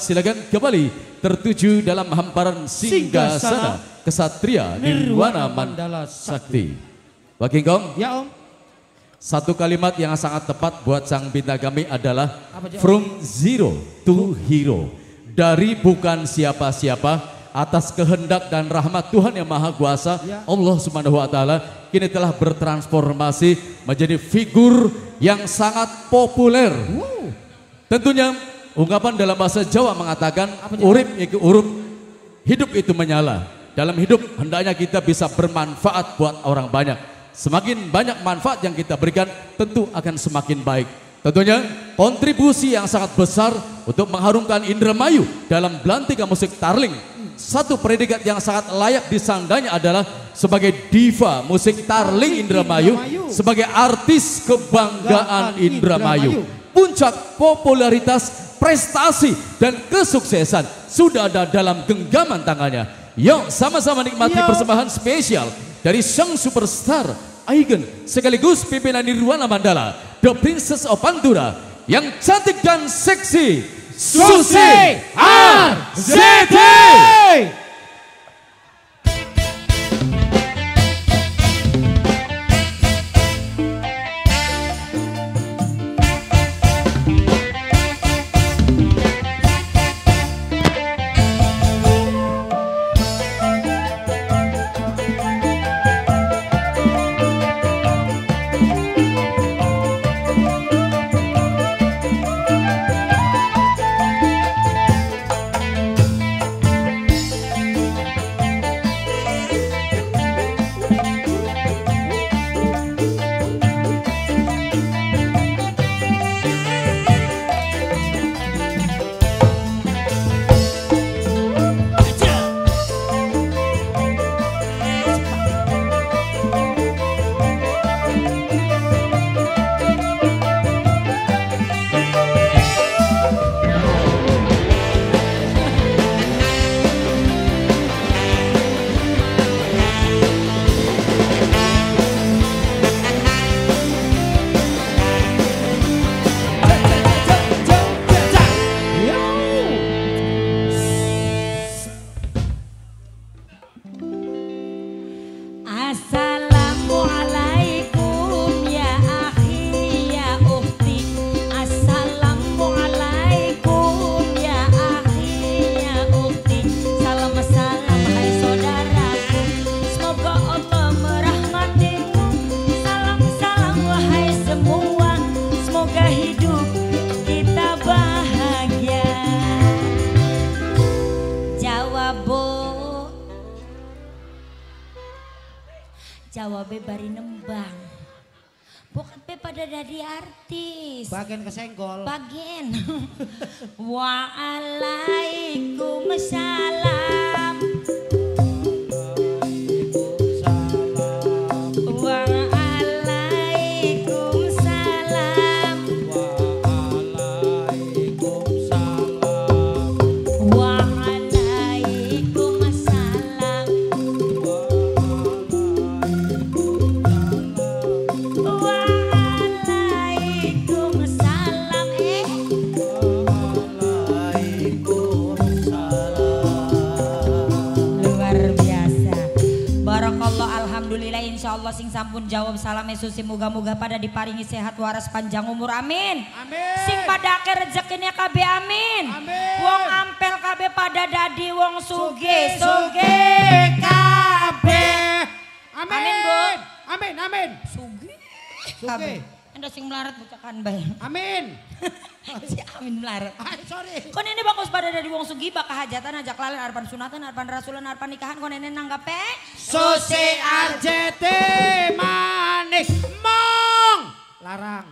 Silakan kembali tertuju dalam hamparan Singgasana Kesatria Nirwana Mandala Sakti. Pak King Kong, ya Om. satu kalimat yang sangat tepat buat sang bintang kami adalah From Zero to Hero. Dari bukan siapa-siapa, atas kehendak dan rahmat Tuhan yang Maha Kuasa, Allah Subhanahu wa Ta'ala kini telah bertransformasi menjadi figur yang sangat populer. Tentunya ungkapan dalam bahasa Jawa mengatakan urip iku urup, hidup itu menyala. Dalam hidup hendaknya kita bisa bermanfaat buat orang banyak. Semakin banyak manfaat yang kita berikan tentu akan semakin baik. Tentunya kontribusi yang sangat besar untuk mengharumkan Indramayu dalam belantika musik Tarling. Satu predikat yang sangat layak disangganya adalah sebagai diva musik Tarling Indramayu, sebagai artis kebanggaan Indramayu. Puncak popularitas, prestasi dan kesuksesan sudah ada dalam genggaman tangannya. Yuk sama-sama nikmati persembahan spesial dari sang superstar Aigen sekaligus pimpinan Nirwana Mandala, The Princess of Pantura, yang cantik dan seksi, Susi RZT. Assalamualaikum ya akhi ya ukhti. Assalamualaikum ya akhi ya ukhti. Salam salam hai saudaraku, semoga Allah merahmatimu. Salam salam wahai semua, semoga hidup kita bahagia. Jawabnya bari nembang. Bukan pe pada dadi artis. Bagian kesenggol. Bagian. Waalaikumsalam. Alhamdulillah, insya Allah sing sampun jawab salam Susi, muga-muga pada diparingi sehat waras panjang umur, amin. Amin. Sing pada akhir rezekinya KB, amin. Amin. Wong ampel KB pada dadi wong suge KB. Amin. Amin Bu. Amin, amin. Suge KB. Anda sing melarat bukakan bay. Amin. Si amin melarat. Sorry. Kon ini bagus pada dari wong sugi bakal hajatan ajak lalen arpan sunatan arpan rasulan arpan nikahan kon ini nanggape Susi RZT manik mong larang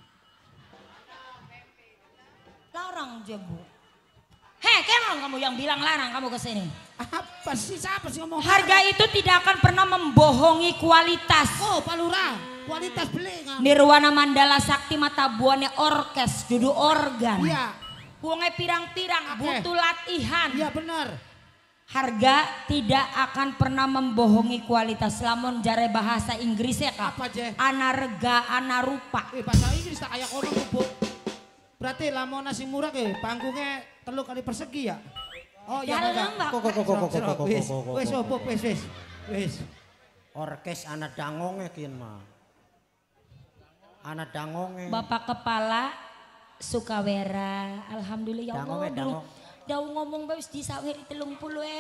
aja Bu. Heh, kemong kamu yang bilang larang kamu kesini. Apa sih, siapa sih ngomong harga itu tidak akan pernah membohongi kualitas. Oh Pak Lurah, kualitas beli kan. Nirwana Mandala Sakti mata buahnya orkes, dudu organ. Iya. Buangnya pirang-pirang, butuh latihan. Iya benar. Harga tidak akan pernah membohongi kualitas. Lamun jare bahasa Inggrisnya kak. Apa je? Anarga, anarupa. Bahasa Inggris tak kayak kono Bu. Berarti lamun nasi murah panggungnya 3 kali persegi ya? Oh Ya, ya Mbak. Wis. Orkes anak dangonge kian mah. Anak dangonge. Bapak Kepala Sukawera, alhamdulillah ya Allah. Dau ngomong bae wis disaweri 30.000.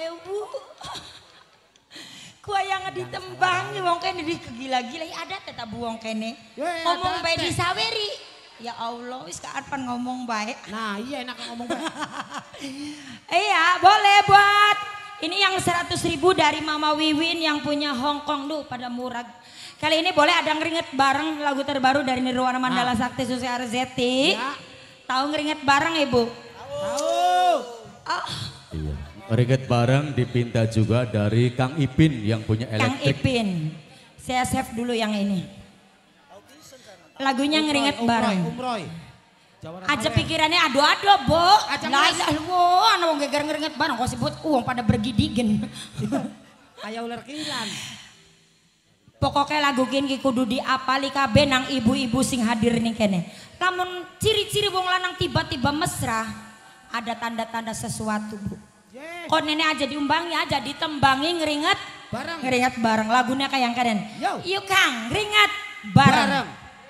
Kuayang ditembang wong kene di kegila-gila ada tetap buang kene. Ngomong bae disaweri. Ya Allah wis kaapan ngomong bae. Nah, iya enak ngomong bae. Iya, boleh buat ini yang 100.000 dari Mama Wiwin yang punya Hong Kong duh pada murah. Kali ini boleh ada ngeringet bareng lagu terbaru dari Nirwana Mandala Sakti Susi Arzeti. Ya. Tahu ngeringet bareng Ibu? Tahu. Iya. Ngeringet bareng dipinta juga dari Kang Ipin yang punya Kang elektrik. Ipin. Saya save dulu yang ini. Lagunya ngeringet bareng. Umroy. Aja pikirannya ado-ado, Bo. Lah wo, ana wong geger ngeringet bareng kok sebut uang pada bergidigen. Kayak ular kilan. Pokoknya lagu kini kudu diapali kabeh nang ibu-ibu sing hadir nih kene. Namun ciri-ciri wong lanang tiba-tiba mesra ada tanda-tanda sesuatu, Bu. Kok nenek aja diumbangi aja ditembangi ngeringet bareng. Ngeringet bareng lagunya kayak yang keren. Yo. Yuk Kang, ngeringet bareng.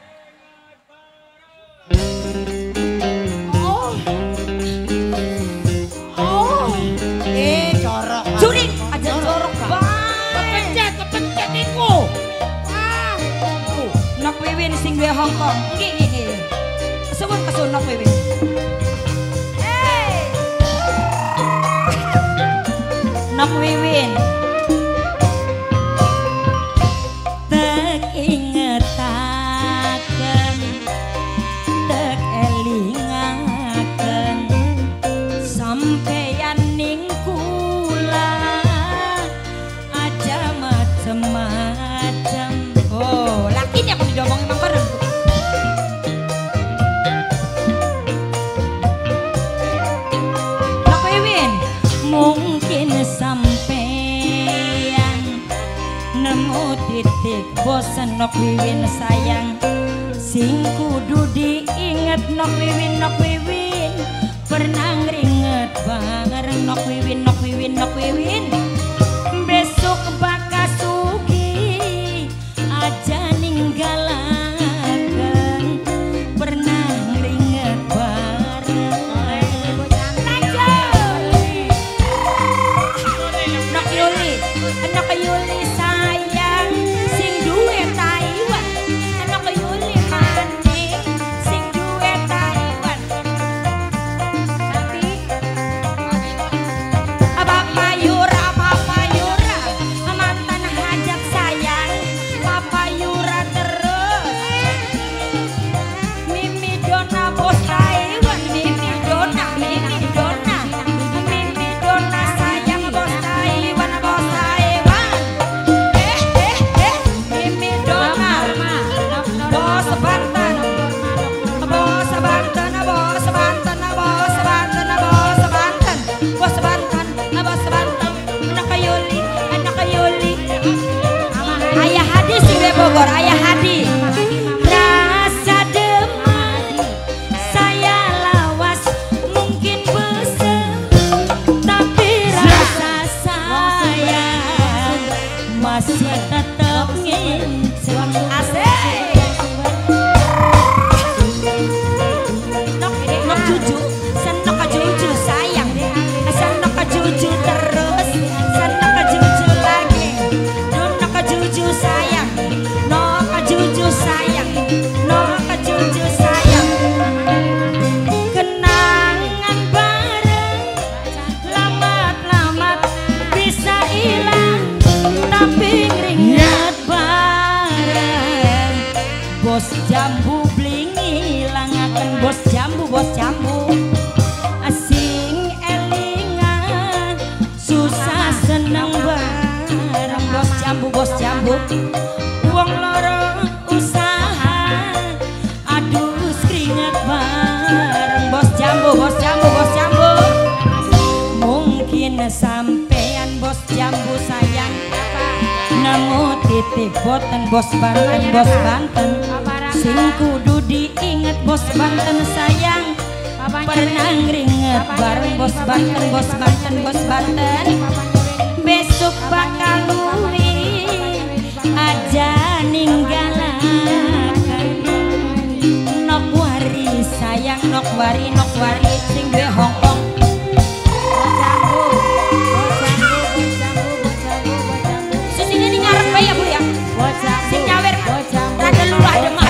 Corok. Curi aja jorok Kepencet iku. Nok Wiwin sing duwe Hong Kong. Nggih. Kesuwun Nok Wiwin. Hey. Nok Wiwin. Tek ingetaken, tek elingaken sampeyan ning kula aja macem-macem. Oh, laki ini aku didomongin Mang Bareng. Nok Wiwin, mungkin sampeyan nemu titik bosen Nok Wiwin sayang. Sing kudu diinget Nok Wiwin pernah ngeringet bareng Nok Wiwin besok bakal sugi aja ninggalaken pernah ngeringet bareng Nok Yuli sayang sing duwe Taiwan Nok Yuli maning sing duwe Taiwan tapi Papa Yura mantan hajat sayang Papa Yura terus Mimi Dona bos Taiwan Mimi Dona sayang bos Taiwan Mimi Dona bos Banten anak Yuli Ayah Hadi sing we Bogor Ayah Hadi rasa demam saya lawas mungkin bosan tapi rasa sayang masih tetap nginceng asik Nok Juju senok ka Juju sayang senok ka Juju terus senok ka Juju lagi nok ka Juju sayang nok ka Juju sayang kenangan bareng lamat bisa hilang tapi ngeringet bareng bos jambu bling ilangaken bos jambu asing elingan susah seneng bareng bos jambu uang loro usaha aduh keringet bareng bos jambu mungkin sampean bos jambu sayang nemu titik boten bos Banten sing kudu diinget bos Banten sayang pernah ngeringet bareng bos Banten, bos Banten, bos Banten. Besok bakal luwi aja ninggalakan. Nok wari sayang, nok wari sing duwe Hongkong. Susine ning ngarep bae ya Bu ya. Sing nyawer rada lulah demak.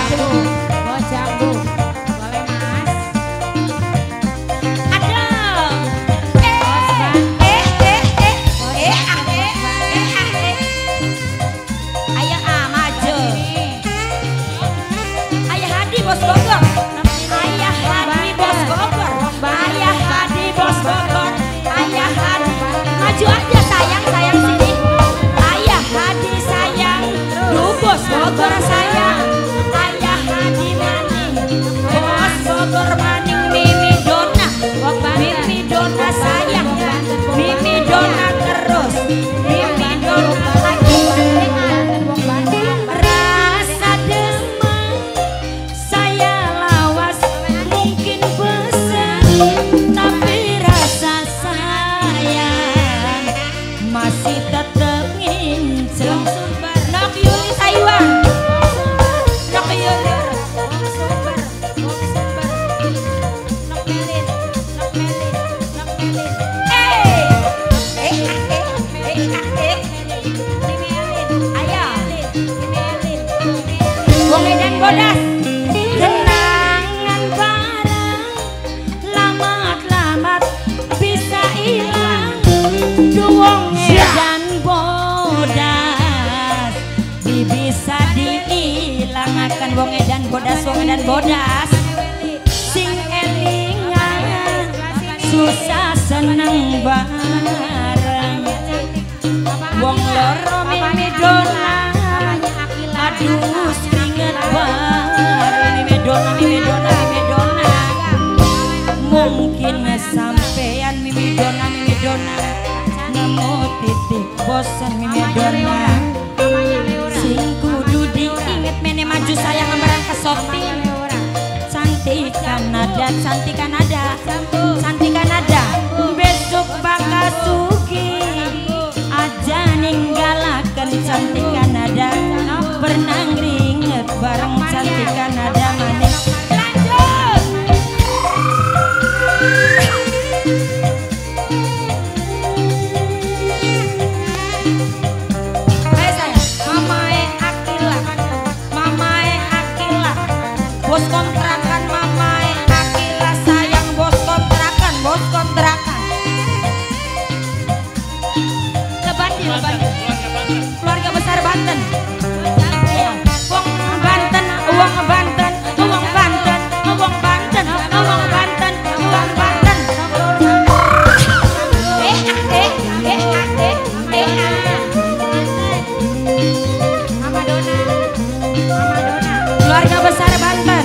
Bos Bogor, Ayah Hadi Bos Bogor, Ayah Hadi Bos Bogor, Ayah Hadi, maju aja sayang, sayang sini, Ayah Hadi sayang, du Bos Bogor sayang, Ayah Hadi maning, Bos Bogor maning, Mimi Dona, Mimi Dona sayang, Mimi Dona terus, Mimi Dona lagi. Tapi rasa sayang masih tetep nginceng. Nok Yuli Taiwan, nok Yuli, nok Melin, nok Melin. Ayah, Wong Edan Bodas. Wong Edan Bodas bisa diilangkan. Wong Edan Bodas, Wong Edan Bodas sing elingan susah seneng bareng. Wong loro Mimi Dona aduh keringet bareng. Mimi Dona, Mimi Dona, Mimi Dona mungkin sampean Mimi Dona, Mimi Dona nemu titik bosan Mimi Dona sing kudu diinget mene maju sayang ngemeran ke shopping. Cantik Kanada, cantik Kanada, cantik Kanada. Besok bakal sugi aja ninggalakan cantik Kanada. Pernah ngeringet bareng cantik Kanada manis. Lanjut. Bos kontrakan Mamae Akila sayang, bos kontrakan, bos kontrakan. Lebandil, keluarga besar Banten. Wong Banten, uang Banten, uang Banten, uang Banten, uang Banten, uang Banten. Mama Dona, Mama Dona. Keluarga besar Banten.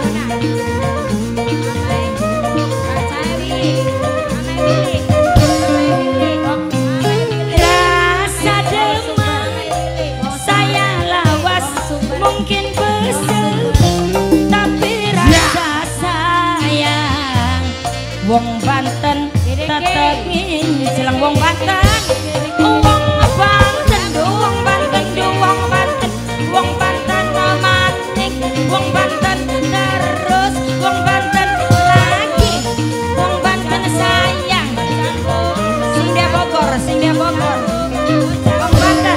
Rasa demam saya lawas mungkin besar, tapi rasa sayang wong Banten tetep nginceng. Wong Banten, wong Banten, wong Banten, wong Banten, wong Banten matik, wong Banten terus, wong Banten lagi, wong Banten sayang. Sing dia Bogor, sing dia Bogor, wong Banten.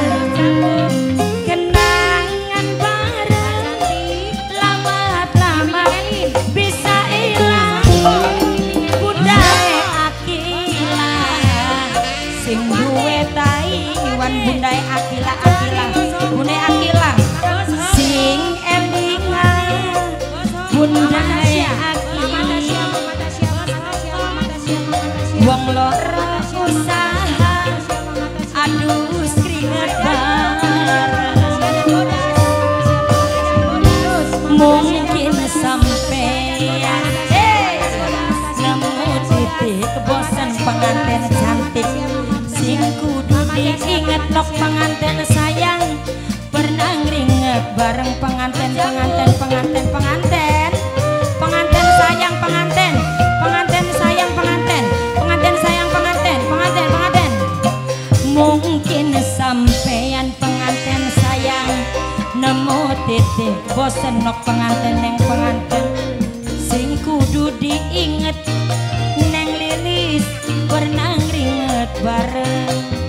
Kenangan bareng lama-lama bisa hilang. Budaya Akila sing duwe Taiwan, Bundai Akila, Akila, Bundai Akila sing elingan. Bundai Akila wong loro usaha aduh keringet bareng. Mungkin sampean nemu titik bosan pengantin cantik sing kudu diinget. Nok pengantin sayang pernah ngeringet bareng pengantin, pengantin, pengantin, pengantin, pengantin sayang, pengantin, pengantin gawa senok penganten neng penganten sing kudu diinget neng lilis pernah ringet bareng